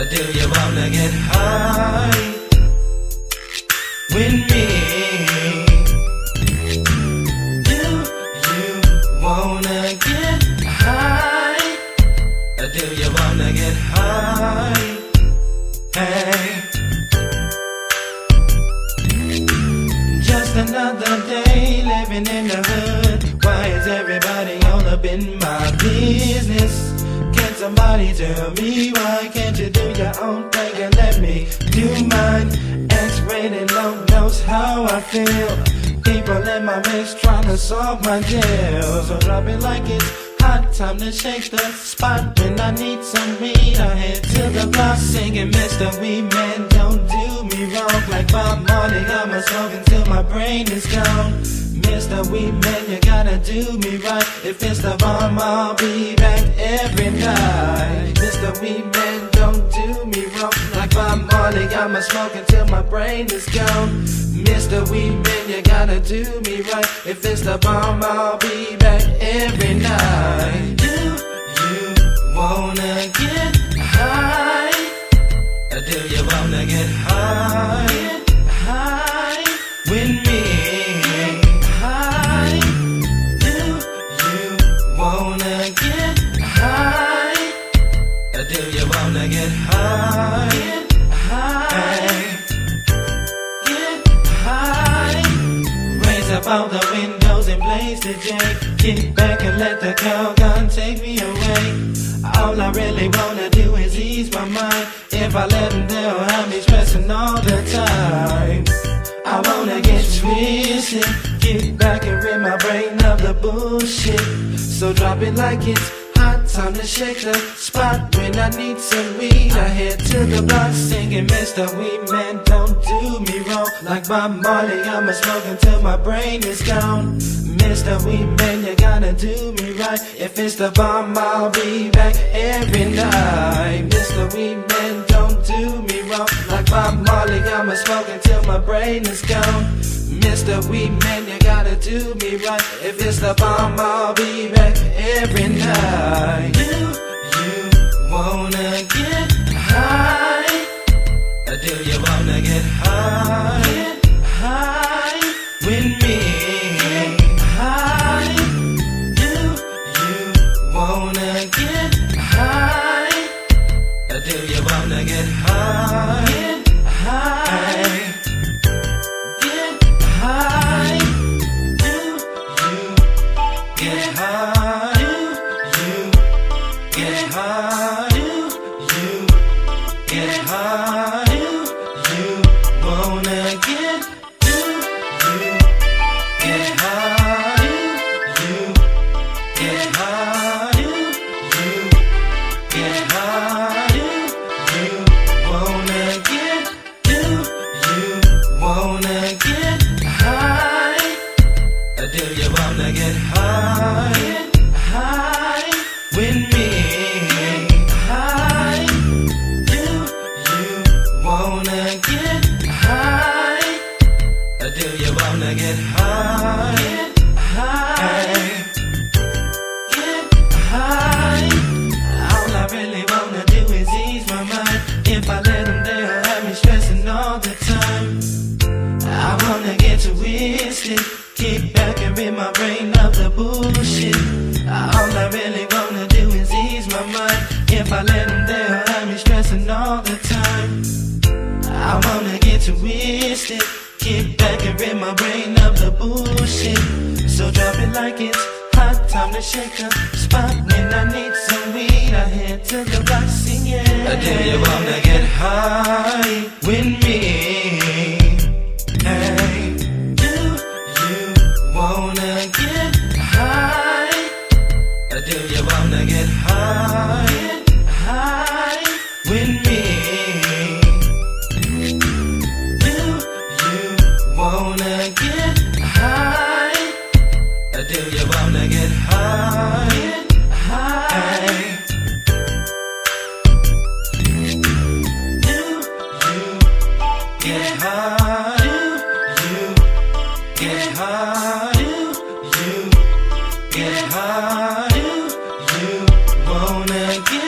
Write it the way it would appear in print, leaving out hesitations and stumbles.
Do you wanna get high with me? Do you wanna get high? Do you wanna get high? Hey, just another day living in the hood. Why is everybody all up in my business? Can somebody tell me why can't you do your own thing and let me do mine? X-rated low knows how I feel. People in my mix trying to solve my deal. So drop it like it's hot, time to shake the spot. When I need some weed, I head to the block singing Mr. Weed Man, don't do me wrong. Like Bob Marley, I'ma smoke until my brain is gone. Mr. Weed Man, you gotta do me right. If it's the bomb, I'll be back every night. Mr. Weed Man, don't do me wrong. Like Bob Marley, I'ma smoke until my brain is gone. Mr. Weed Man, you gotta do me right. If it's the bomb, I'll be back every night. Do you wanna get high? Do you wanna get high? Get high with me? High. Do you wanna get high? Do you wanna get high? Get high. Raise up all the windows and blaze the J. Kick back and let the gun take me away. All I really wanna do is ease my mind. If I let them, they'll have me stressing all the time. I wanna get twisted, kick back and rid my brain of the bullshit. So drop it like it's hot, time to shake the spot. When I need some weed, I head to the block singing Mr. Weed Man, don't do me wrong. Like Bob Marley, I'ma smoke until my brain is gone. Mr. Weed Man, you gotta do me right. If it's the bomb, I'll be back every night. Mr. Weed Man, don't do me wrong. Like Bob Marley, I'ma smoke until my brain is gone. Mr. Weed Man, you gotta do me right. If it's the bomb, I'll be back every night. Do you wanna get high? Do you wanna get high? Get high with me? High. Do you wanna get high? Do you wanna get high? Get high. Get high. Do you get high? Do you get high? Do you get high? Do you wanna get? Do you get high? Do you get high? Do you get high? Do you wanna get? Do you wanna get high? Do you wanna get high? Get high with me? High. Do you wanna get high? Do you wanna get high? Get high. Get high. All I really wanna do is ease my mind. If I let them, they'll have me stressing all the time. I wanna get twisted, kick back and rid my brain of the bullshit. All I really wanna do is ease my mind. If I let them, they'll have me stressing all the time. I wanna get twisted, kick back and rid my brain of the bullshit. So drop it like it's hot, time to shake the spot. When I need some weed, I head to the block singing. Do you wanna get high with me? Hey, do you wanna get high? Do you wanna get high? Get high with me? Do you wanna get high? Do you wanna get high? Get high. Do you get high? Do you get high? Do you get high? Do you wanna get